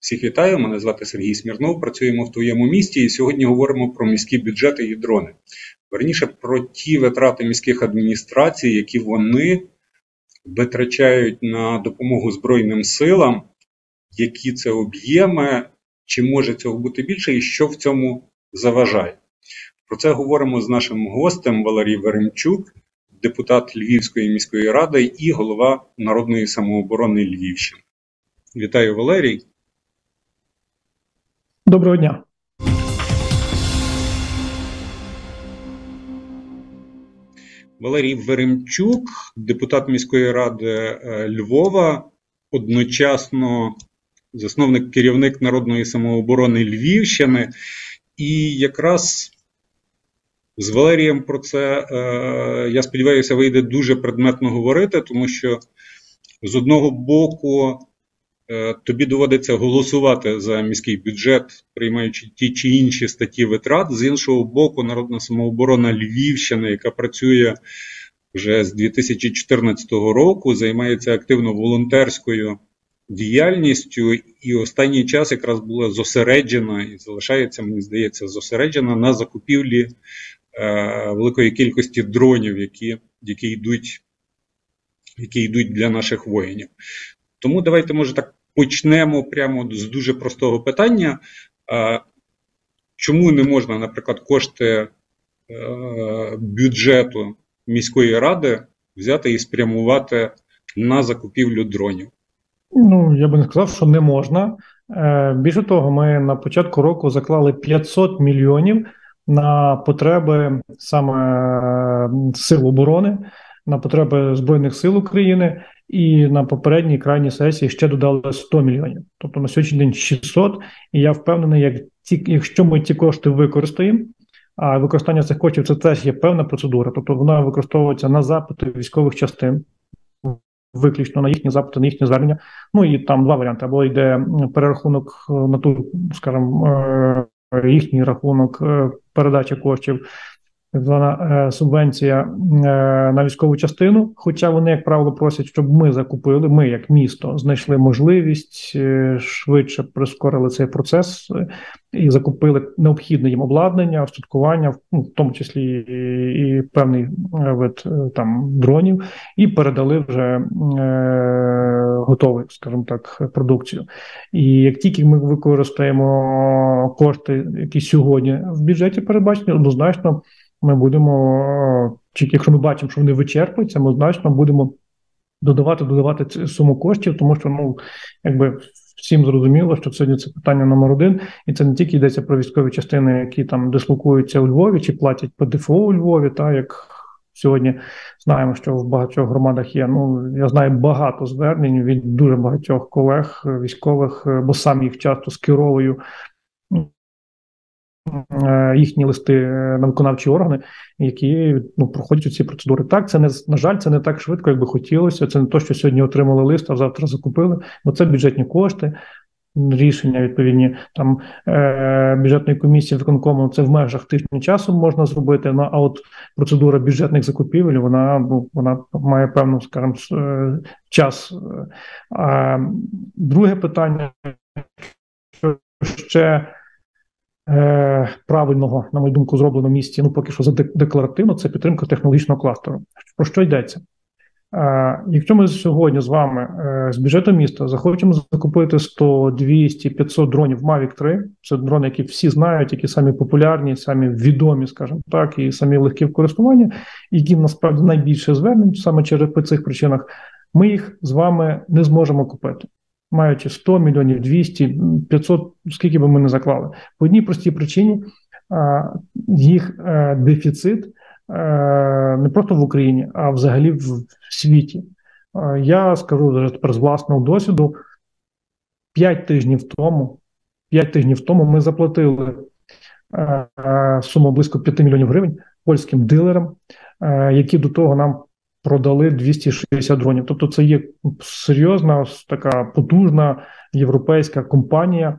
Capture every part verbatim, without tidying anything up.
Всіх вітаю, мене звати Сергій Смірнов, працюємо в твоєму місті і сьогодні говоримо про міські бюджети і дрони. Верніше, про ті витрати міських адміністрацій, які вони витрачають на допомогу Збройним силам, які це об'єми, чи може цього бути більше і що в цьому заважає. Про це говоримо з нашим гостем Валерій Веремчук, депутат Львівської міської ради і голова Народної самооборони Львівщини. Вітаю, Валерій. Доброго дня. Валерій Веремчук, депутат міської ради Львова, одночасно засновник, керівник Народної самооборони Львівщини. І якраз з Валерієм про це, я сподіваюся, вийде дуже предметно говорити, тому що з одного боку тобі доводиться голосувати за міський бюджет, приймаючи ті чи інші статті витрат. З іншого боку, Народна самооборона Львівщини, яка працює вже з дві тисячі чотирнадцятого року, займається активно волонтерською діяльністю і останній час якраз була зосереджена і залишається, мені здається, зосереджена на закупівлі е, великої кількості дронів, які, які, йдуть, які йдуть для наших воїнів. Тому давайте, може, так почнемо прямо з дуже простого питання. А, чому не можна, наприклад, кошти е, бюджету міської ради взяти і спрямувати на закупівлю дронів? Ну, я би не сказав, що не можна. Е, більше того, ми на початку року заклали п'ятсот мільйонів на потреби саме сил оборони, на потреби Збройних сил України, і на попередній крайній сесії ще додали сто мільйонів. Тобто на сьогоднішній день шістсот, і я впевнений, як ті, якщо ми ці кошти використаємо, а використання цих коштів – це теж є певна процедура, тобто вона використовується на запити військових частин, виключно на їхні запити, на їхні звернення. Ну і там два варіанти. Або йде перерахунок на ту, скажімо, їхній рахунок передачі коштів, так звана субвенція на військову частину, хоча вони, як правило, просять, щоб ми закупили, ми, як місто, знайшли можливість, швидше прискорили цей процес і закупили необхідне їм обладнання, устаткування, ну, в тому числі і, і певний вид там дронів, і передали вже е, готову, скажімо так, продукцію. І як тільки ми використаємо кошти, які сьогодні в бюджеті передбачені, однозначно ми будемо, чи якщо ми бачимо, що вони вичерпуються, ми значно будемо додавати, додавати суму коштів, тому що, ну, якби всім зрозуміло, що сьогодні це питання номер один, і це не тільки йдеться про військові частини, які там дислокуються у Львові, чи платять по ДФО у Львові, та, як сьогодні знаємо, що в багатьох громадах є. Ну, я знаю багато звернень від дуже багатьох колег військових, бо сам їх часто скеровую, їхні листи на виконавчі органи, які, ну, проходять ці процедури. Так, це не, на жаль, це не так швидко, як би хотілося. Це не то, що сьогодні отримали лист, а завтра закупили, бо це бюджетні кошти, рішення відповідні там е, бюджетної комісії виконкому, це в межах тижня часу можна зробити, ну, а от процедура бюджетних закупівель, вона, ну, вона має певну, скажімо, час. А друге питання, що ще Е, правильного, на мою думку, зроблено в місті, ну, поки що задекларативно, це підтримка технологічного кластеру. Про що йдеться? Е, якщо ми сьогодні з вами е, з бюджету міста захочемо закупити сто, двісті, п'ятсот дронів Мавік три, це дрони, які всі знають, які самі популярні, самі відомі, скажімо так, і самі легкі в користуванні, які насправді найбільше звернень, саме через по цих причинах, ми їх з вами не зможемо купити. Маючи сто мільйонів, двісті, п'ятсот, скільки би ми не заклали. По одній простій причині їх дефіцит не просто в Україні, а взагалі в світі. Я скажу тепер з власного досвіду, п'ять тижнів тому, п'ять тижнів тому ми заплатили суму близько п'ять мільйонів гривень польським дилерам, які до того нам продали двісті шістдесят дронів. Тобто це є серйозна, така потужна європейська компанія,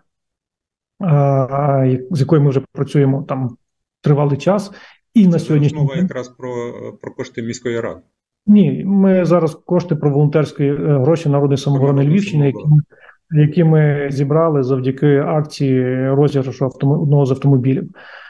з якою ми вже працюємо там тривалий час. І на сьогоднішній день... якраз про, про кошти міської ради. Ні, ми зараз кошти про волонтерські гроші Народної самооборони Львівщини, які ми які ми зібрали завдяки акції розіграшу автом... одного з автомобілів.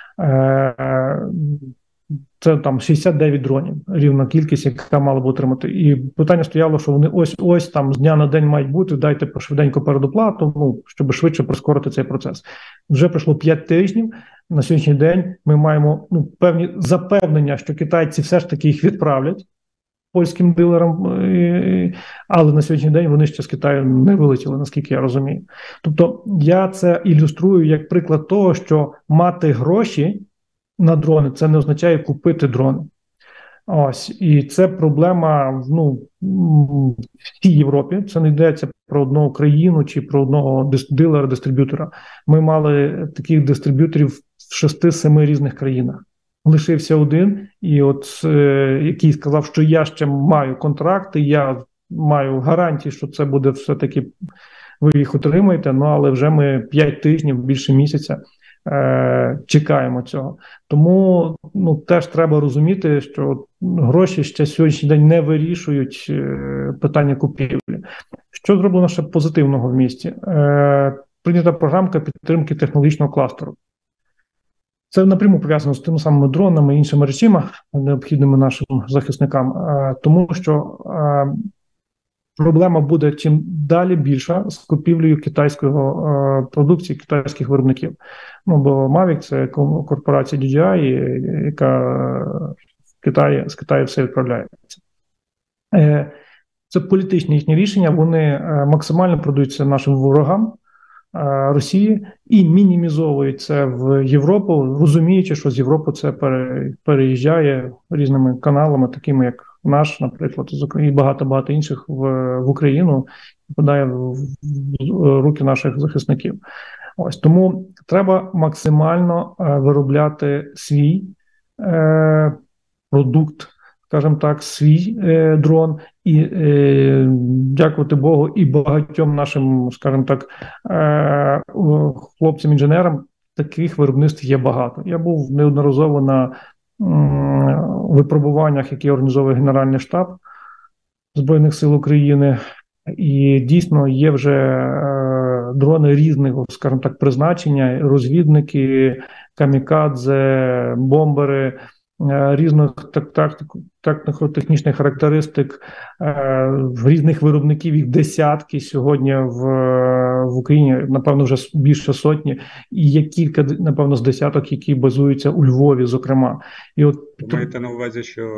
Це там шістдесят дев'ять дронів, рівна кількість, яка мала б отримати. І питання стояло, що вони ось-ось там з дня на день мають бути, дайте швиденько передоплату, ну, щоб швидше прискорити цей процес. Вже пройшло п'ять тижнів, на сьогоднішній день ми маємо ну, певні запевнення, що китайці все ж таки їх відправлять польським дилерам, але на сьогоднішній день вони ще з Китаю не вилетіли, наскільки я розумію. Тобто я це ілюструю як приклад того, що мати гроші на дрони, це не означає купити дрони. Ось, і це проблема ну, в всій Європі. Це не йдеться про одну країну чи про одного дилера-дистриб'ютора. Ми мали таких дистриб'юторів в шести-семи різних країнах. Лишився один, і от е, який сказав, що я ще маю контракти, я маю гарантії, що це буде все-таки, ви їх отримаєте, ну але вже ми п'ять тижнів, більше місяця е, чекаємо цього. Тому ну, теж треба розуміти, що гроші ще сьогоднішній день не вирішують е, питання купівлі. Що зроблено ще позитивного в місті? Е, прийнята програмка підтримки технологічного кластеру. Це напряму пов'язано з тими самими дронами і іншими речами, необхідними нашим захисникам, тому що проблема буде чим далі більша з купівлею китайського продукції, китайських виробників. Ну, бо Mavic – це корпорація ді джей ай, яка в Китаї, з Китаю все відправляється. Це політичні їхні рішення, вони максимально продаються нашим ворогам, Росії і мінімізовують це в Європу, розуміючи, що з Європи це переїжджає різними каналами, такими як наш, наприклад, і багато-багато інших в, в Україну, попадає в, в руки наших захисників. Ось тому треба максимально е, виробляти свій е, продукт, скажімо так, свій е, дрон, і е, дякувати Богу і багатьом нашим, скажімо так, е, хлопцям-інженерам таких виробництв є багато. Я був неодноразово на е, випробуваннях, які організовує Генеральний штаб Збройних сил України, і дійсно є вже е, дрони різного, скажімо так, призначення, розвідники, камікадзе, бомбери, різних тактико-технічних характеристик, в різних виробників, їх десятки сьогодні в, в Україні, напевно, вже більше сотні, і є кілька, напевно, з десяток, які базуються у Львові, зокрема. І от ви маєте на увазі, що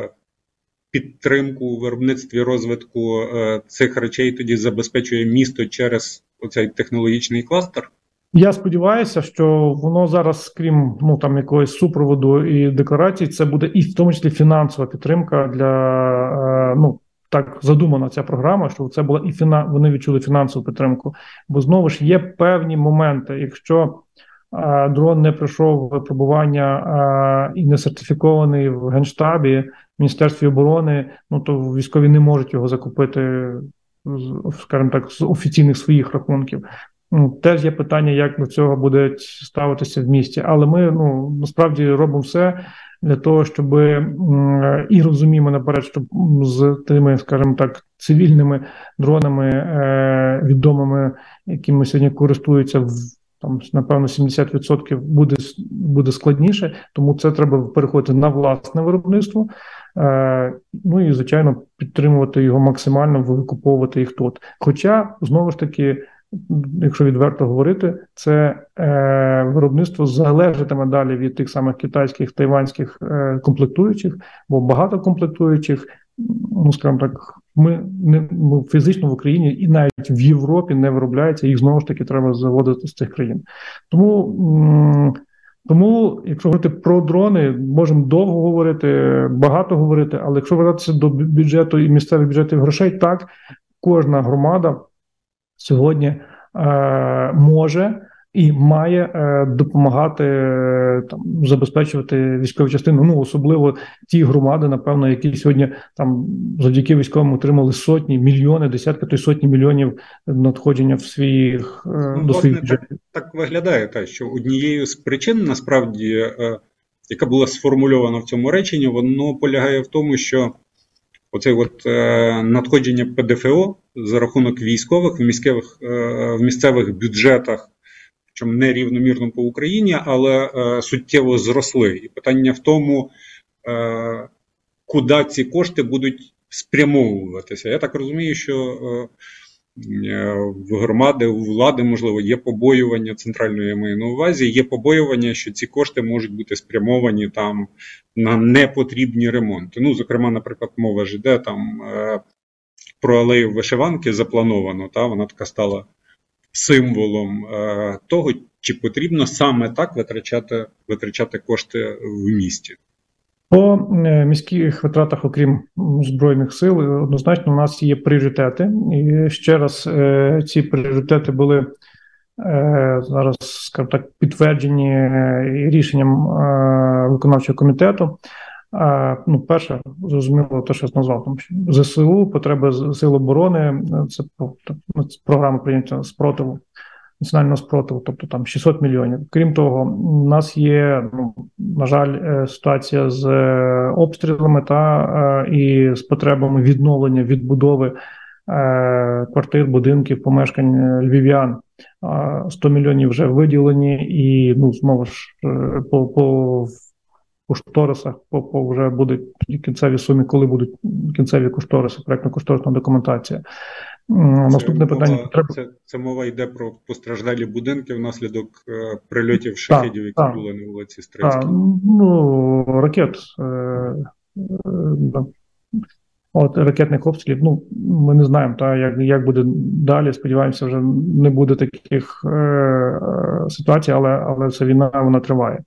підтримку у виробництві розвитку цих речей тоді забезпечує місто через оцей технологічний кластер? Я сподіваюся, що воно зараз, крім ну там якогось супроводу і декларацій, це буде і в тому числі фінансова підтримка для ну так задумана ця програма, що це була і фіна... вони відчули фінансову підтримку. Бо знову ж є певні моменти, якщо а, дрон не пройшов випробування а, і не сертифікований в Генштабі, в Міністерстві оборони, ну то військові не можуть його закупити, скажімо так, з офіційних своїх рахунків. Ну, теж є питання, як до цього буде ставитися в місті. Але ми ну, насправді робимо все для того, щоб м, і розуміємо наперед, щоб з тими, скажімо так, цивільними дронами е, відомими, якими сьогодні користуються, в, там, напевно, сімдесят відсотків буде, буде складніше, тому це треба переходити на власне виробництво. Е, ну і, звичайно, підтримувати його максимально, викуповувати їх тут. Хоча, знову ж таки, якщо відверто говорити, це е, виробництво залежатиме далі від тих самих китайських, тайванських е, комплектуючих, бо багато комплектуючих, ну, скажімо так, ми не ну, фізично в Україні і навіть в Європі не виробляється, їх знову ж таки треба заводити з цих країн. Тому, м- тому якщо говорити про дрони, можемо довго говорити, багато говорити, але якщо вертатися до бюджету і місцевих бюджетів грошей, так, кожна громада сьогодні е, може і має е, допомагати е, там, забезпечувати військову частину. Ну, особливо ті громади, напевно, які сьогодні там завдяки військовим отримали сотні, мільйони, десятки, то й сотні мільйонів надходження в своїх е, ну, до своїх бюджетів. Так, так виглядає, та, що однією з причин, насправді, е, яка була сформульована в цьому реченні, воно полягає в тому, що Оце от е, надходження ПДФО за рахунок військових в міських, е, в місцевих бюджетах, причому не рівномірно по Україні, але е, суттєво зросли. І питання в тому, е, куди ці кошти будуть спрямовуватися. Я так розумію, що е, в громади, у влади, можливо, є побоювання, центральної я маю на увазі, є побоювання, що ці кошти можуть бути спрямовані там на непотрібні ремонти. Ну, зокрема, наприклад, мова ж йде там е, про алею вишиванки заплановано, та вона така стала символом е, того, чи потрібно саме так витрачати, витрачати кошти в місті. По міських витратах, окрім Збройних сил, однозначно у нас є пріоритети. І ще раз, ці пріоритети були зараз, скажімо так, підтверджені рішенням виконавчого комітету. Ну, перше, зрозуміло, те, що я назвав, там, ЗСУ, потреби сил оборони, це програма прийняття спротиву, національного спротиву, тобто там шістсот мільйонів. Крім того, у нас є, ну, на жаль, ситуація з обстрілами та і з потребами відновлення, відбудови квартир, будинків, помешкань львів'ян. сто мільйонів вже виділені, і, ну, знову ж, по, по кошторисах, по, по вже будуть кінцеві суми, коли будуть кінцеві кошториси, проєктно-кошторисна документація. Це Наступне мова, питання потреби. Це, це мова йде про постраждалі будинки внаслідок е, прильотів шахедів, які так, були на вулиці Стрийській. Ну, ракет. Е, е, от ракетних обстрілів. Ну, ми не знаємо, та як, як буде далі. Сподіваємося, вже не буде таких е, ситуацій, але, але ця війна, вона триває.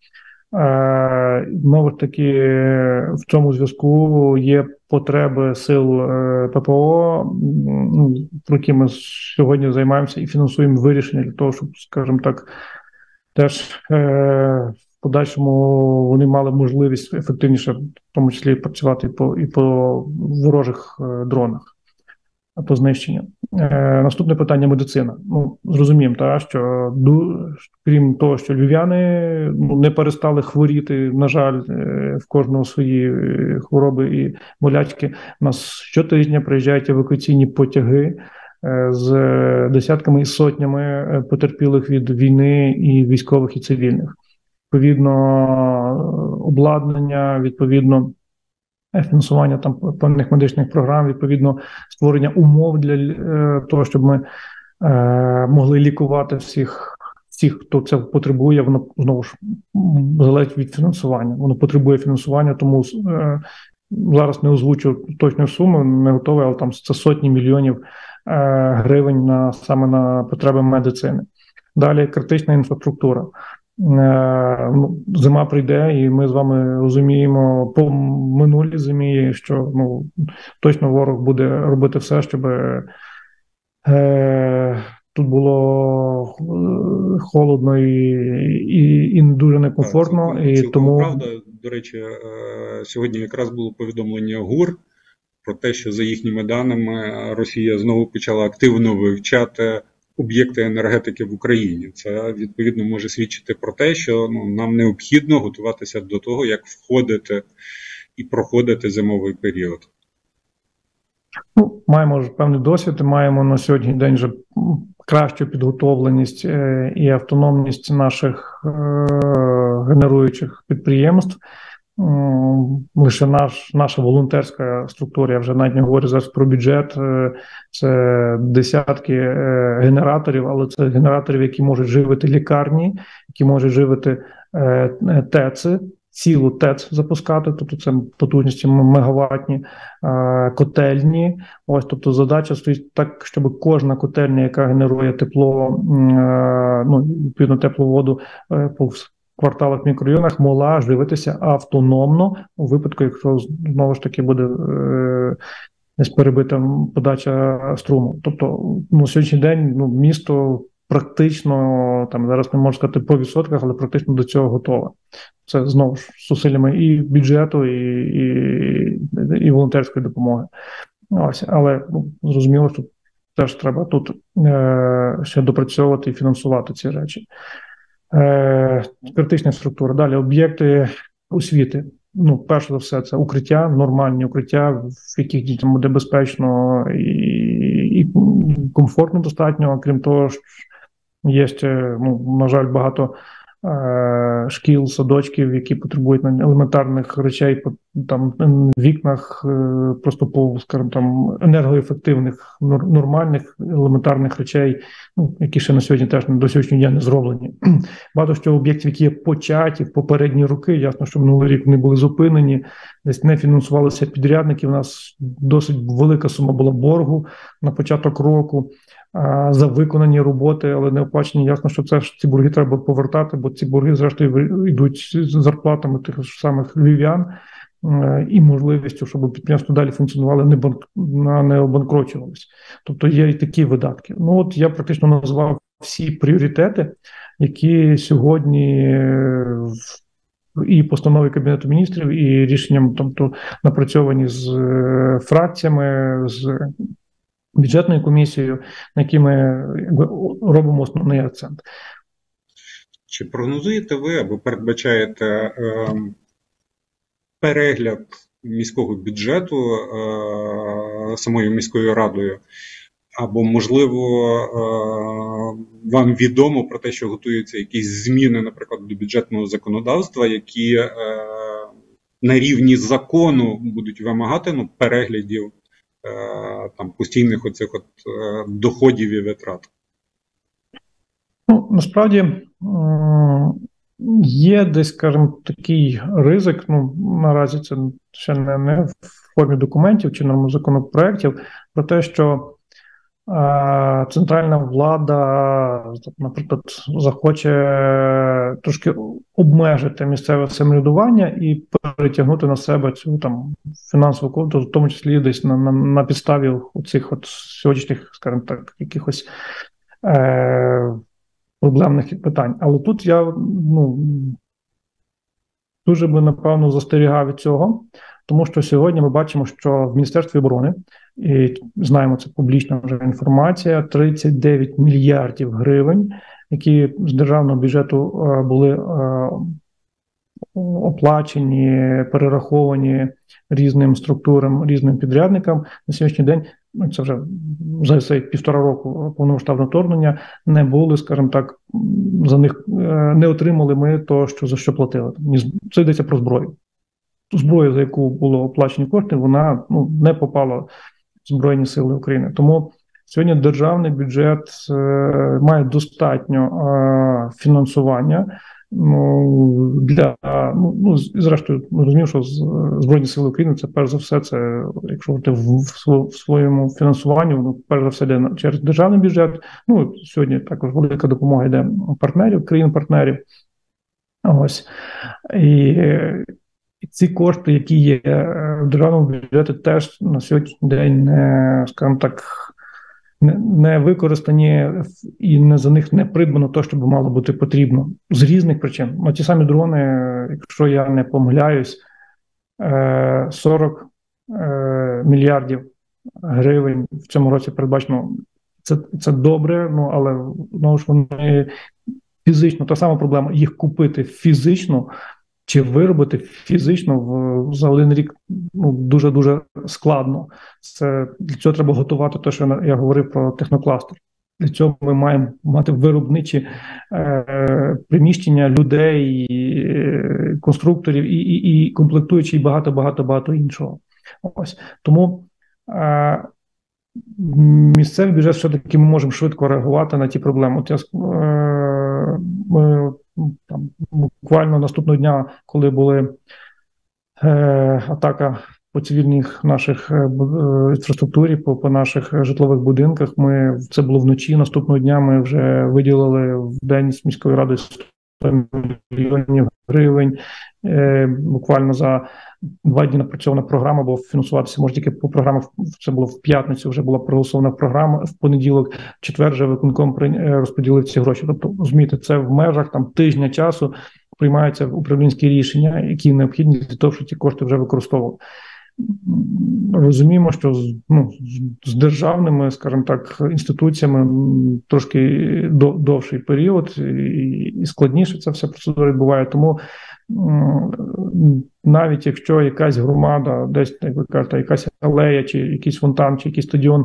Е, знову ж таки, в цьому зв'язку є потреби сил е, ППО, ну, про які ми сьогодні займаємося і фінансуємо вирішення для того, щоб, скажімо так, теж е, в подальшому вони мали можливість ефективніше, в тому числі, працювати і по, і по ворожих е, дронах, по знищенню. Е, наступне питання – медицина. Ну, зрозуміємо, та, що ду, крім того, що львів'яни, ну, не перестали хворіти, на жаль, е, в кожного свої хвороби і болячки. У нас щотижня приїжджають евакуаційні потяги е, з десятками і сотнями потерпілих від війни і військових, і цивільних. Відповідно, обладнання, відповідно, фінансування там певних медичних програм, відповідно, створення умов для е, того, щоб ми е, могли лікувати всіх, всіх, хто це потребує. Воно, знову ж, залежить від фінансування. Воно потребує фінансування, тому е, зараз не озвучу точну суму, не готовий, але там це сотні мільйонів е, гривень на, саме на потреби медицини. Далі критична інфраструктура. Зима прийде, і ми з вами розуміємо по минулій зимі, що, ну, точно ворог буде робити все, щоб е, тут було холодно і, і, і дуже некомфортно. Так, цілком, і цілком тому... правда. До речі, е, сьогодні якраз було повідомлення ГУР про те, що, за їхніми даними, Росія знову почала активно вивчати об'єкти енергетики в Україні. Це, відповідно, може свідчити про те, що, ну, нам необхідно готуватися до того, як входити і проходити зимовий період. Ну, маємо вже певний досвід, маємо на сьогоднішній день вже кращу підготовленість е, і автономність наших е, генеруючих підприємств. Лише наш, наша волонтерська структура, я вже навіть не говорю зараз про бюджет, це десятки генераторів, але це генераторів, які можуть живити лікарні, які можуть живити ТЕЦи, цілу ТЕЦ запускати, тобто це потужності мегаватні, котельні. Ось, тобто задача стоїть так, щоб кожна котельня, яка генерує тепло, ну, відповідно теплу воду по кварталах, мікрорайонах, могла живитися автономно у випадку, якщо знову ж таки буде е, десь перебита подача струму. Тобто, ну, сьогоднішній день, ну, місто практично, там зараз не можу сказати по відсотках, але практично до цього готове. Це знову ж зусиллями і бюджету, і, і, і волонтерської допомоги. Ось, але, ну, зрозуміло, що теж треба тут е, ще допрацьовувати і фінансувати ці речі. Е, критична структура. Далі об'єкти освіти. ну, перш за все, це укриття, нормальні укриття, в яких дітям буде безпечно і, і комфортно достатньо. Крім того, є ще, ну, на жаль, багато е- шкіл, садочків, які потребують елементарних речей, по там вікнах, е- просто по, скажімо, там енергоефективних, нормальних елементарних речей, ну, які ще на сьогодні теж до сьогоднішнього дня не зроблені. Багато що об'єктів, які є початі в попередні роки, ясно, що минулий рік вони були зупинені, десь не фінансувалися підрядники. У нас досить велика сума була боргу на початок року за виконані роботи, але не оплачені. Ясно, що це ж ці борги треба повертати, бо ці борги, зрештою, йдуть з зарплатами тих ж самих львів'ян і можливістю, щоб підприємство далі функціонувало, не банк... не обанкрочувалось. Тобто є і такі видатки. Ну от я практично назвав всі пріоритети, які сьогодні і постанови Кабінету Міністрів, і рішенням, тобто напрацьовані з фракціями, з бюджетною комісією, на які ми якби робимо основний акцент. Чи прогнозуєте ви або передбачаєте е, перегляд міського бюджету е, самою міською радою? Або, можливо, е, вам відомо про те, що готуються якісь зміни, наприклад, до бюджетного законодавства, які е, на рівні закону будуть вимагати, ну, переглядів там постійних оцих от доходів і витрат? Ну, насправді є десь, скажімо, такий ризик, ну, наразі це ще не, не в формі документів чи законопроєктів, про те, що е, центральна влада, наприклад, захоче трошки обмежити місцеве самоврядування і перетягнути на себе цю там фінансову коду, в тому числі десь на, на, на підставі оцих от сьогоднішніх, скажімо так, якихось е, проблемних питань. Але тут я, ну, дуже би, напевно, застерігав від цього, тому що сьогодні ми бачимо, що в Міністерстві оборони, і знаємо, це публічна вже інформація, тридцять дев'ять мільярдів гривень, які з державного бюджету е, були е, оплачені, перераховані різним структурам, різним підрядникам. На сьогоднішній день, ну, це вже за цей півтора року повномасштабного вторгнення, не були, скажімо так, за них не отримали ми то, що за що платили. Це йдеться про зброю. Ту зброю, за яку було оплачені кошти, вона, ну, не попала в Збройні Сили України. Тому сьогодні державний бюджет е, має достатньо е, фінансування. Ну, для, ну, ну, зрештою, ми розуміємо, що Збройні Сили України, це перш за все, це, якщо говорити в, в, в своєму фінансуванні, ну, перш за все йде через державний бюджет. Ну, сьогодні також велика допомога йде партнерів, країн-партнерів. Ось. І, і ці кошти, які є в державному бюджеті, теж на сьогоднішній день, не, скажімо так, Не, не використані і не за них не придбано те, що б мало бути потрібно. З різних причин. Ну, ті самі дрони, якщо я не помиляюсь, сорок мільярдів гривень в цьому році передбачено. Це, це добре, ну, але, знову ж, вони фізично, та сама проблема, їх купити фізично чи виробити фізично в, за один рік, ну, дуже-дуже складно. Це, для цього треба готувати те, що я говорив про технокластер. Для цього ми маємо мати виробничі е, приміщення людей, і, конструкторів, і, і, і комплектуючі, і багато-багато-багато іншого. Ось. Тому е, місцевий бюджет все-таки ми можемо швидко реагувати на ті проблеми. От я, е, ми, там, буквально наступного дня, коли були е, атака по цивільних наших е, інфраструктурі, по, по наших житлових будинках, ми, це було вночі, наступного дня ми вже виділили в день з міської ради сто мільйонів гривень. Е, буквально за два дні напрацьована програма, бо фінансуватися може тільки по програмах. Це було в п'ятницю, вже була проголосована програма, в понеділок, в четвер вже виконком розподілив ці гроші. Тобто, розумієте, це в межах там тижня часу приймаються управлінські рішення, які необхідні для того, щоб ці кошти вже використовували. Розуміємо, що ну, з державними, скажімо так, інституціями трошки довший період і складніше ця вся процедура відбуває. Тому навіть якщо якась громада, десь, як ви кажете, якась алея, чи якийсь фонтан, чи якийсь стадіон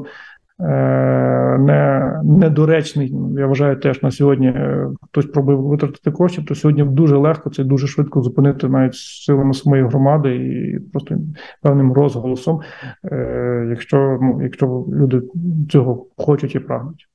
не, недоречний, я вважаю, теж на сьогодні хтось пробив витратити коштів, то сьогодні дуже легко, це дуже швидко зупинити навіть силами самої громади і просто певним розголосом, якщо, ну, якщо люди цього хочуть і прагнуть.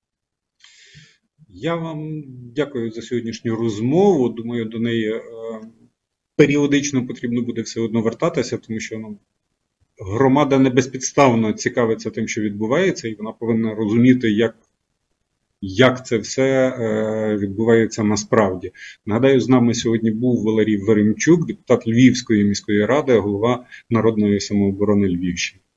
Я вам дякую за сьогоднішню розмову. Думаю, до неї е, періодично потрібно буде все одно вертатися, тому що ну, громада не безпідставно цікавиться тим, що відбувається, і вона повинна розуміти, як, як це все е, відбувається насправді. Нагадаю, з нами сьогодні був Валерій Веремчук, депутат Львівської міської ради, голова Народної самооборони Львівщини.